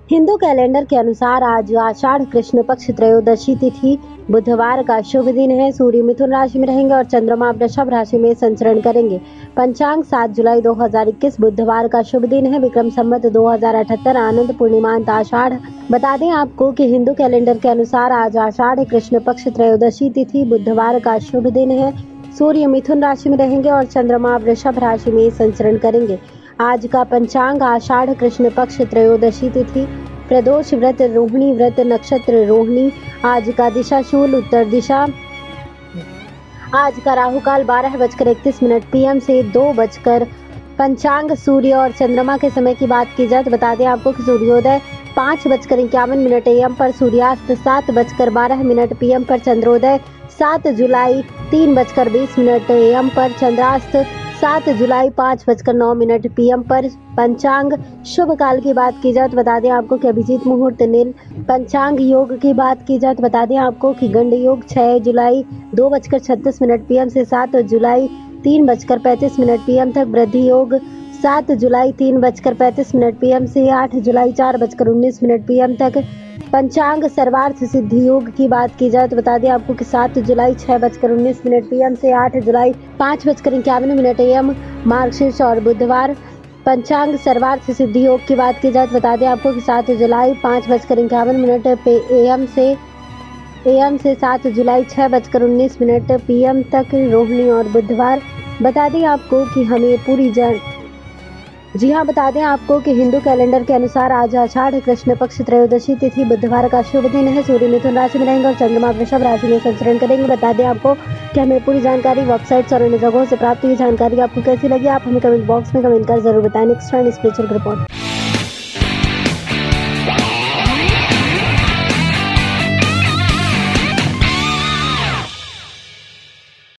Hindu calendar के अनुसार आज आषाढ़ कृष्ण पक्ष त्रयोदशी तिथि बुधवार का शुभ दिन है। सूर्य मिथुन राशि में रहेंगे और चंद्रमा वृषभ राशि में संचरण करेंगे। पंचांग 7 जुलाई 2021 बुधवार का शुभ दिन है। विक्रम संवत 2078 आनंद पूर्णिमांत आषाढ़। बता दें आपको कि हिंदू कैलेंडर के अनुसार आज आषाढ़ कृष्ण पक्ष त्रयोदशी तिथि बुधवार का शुभ दिन है। सूर्य मिथुन राशि में रहेंगे और चंद्रमा वृषभ राशि में संचरण करेंगे। आज का पंचांग आषाढ़ कृष्ण पक्ष त्रयोदशी तिथि प्रदोष व्रत रोहिणी व्रत नक्षत्र रोहिणी। आज का दिशा शूल उत्तर दिशा। आज का राहु काल 12:31 PM से 2 पंचांग सूर्य और चंद्रमा के समय की बात की जाए तो बता दें आपको कि सूर्योदय 5:51 AM पर, सूर्यास्त 7:12 PM पर, चंद्रोदय 7 जुलाई 3:20 AM पर, चंद्रास्त 7 जुलाई 5:09 PM पर। पंचांग शुभ काल की बात की जाए तो बता दें आपको कि अभिजीत मुहूर्त नील। पंचांग योग की बात की जाए तो बता दें आपको कि गंड योग 6 जुलाई 2:36 PM से 7 जुलाई 3:35 PM तक। वृद्धि योग 7 जुलाई 3:35 PM से 8 जुलाई 4:19 PM तक। पंचांग सर्वार्थ सिद्धि योग की बात की जाए तो बता दें आपको कि 7 जुलाई 6:19 PM से 8 जुलाई 5:51 AM मार्गशीर्ष और बुधवार। पंचांग सर्वार्थ सिद्धि योग की बात की जाए तो बता दें आपको कि 7 जुलाई 5:51 AM से 7 जुलाई 6:19 PM तक रोहिणी और बुधवार। बता दें आपको कि हमें बता दें आपको कि हिंदू कैलेंडर के अनुसार आज आषाढ़ कृष्ण पक्ष त्रयोदशी तिथि बुधवार का शुभ दिन है। सूर्य मिथुन राशि में रहेंगे और चंद्रमा वृषभ राशि में संचरण करेंगे। बता दें आपको कि हमें पूरी जानकारी वेबसाइट्स और अन्य जगहों से प्राप्त हुई जानकारी आपको कैसी लगी, आप हमें कमेंट बॉक्स में कमेंट कर जरूर बताएं। Next special report.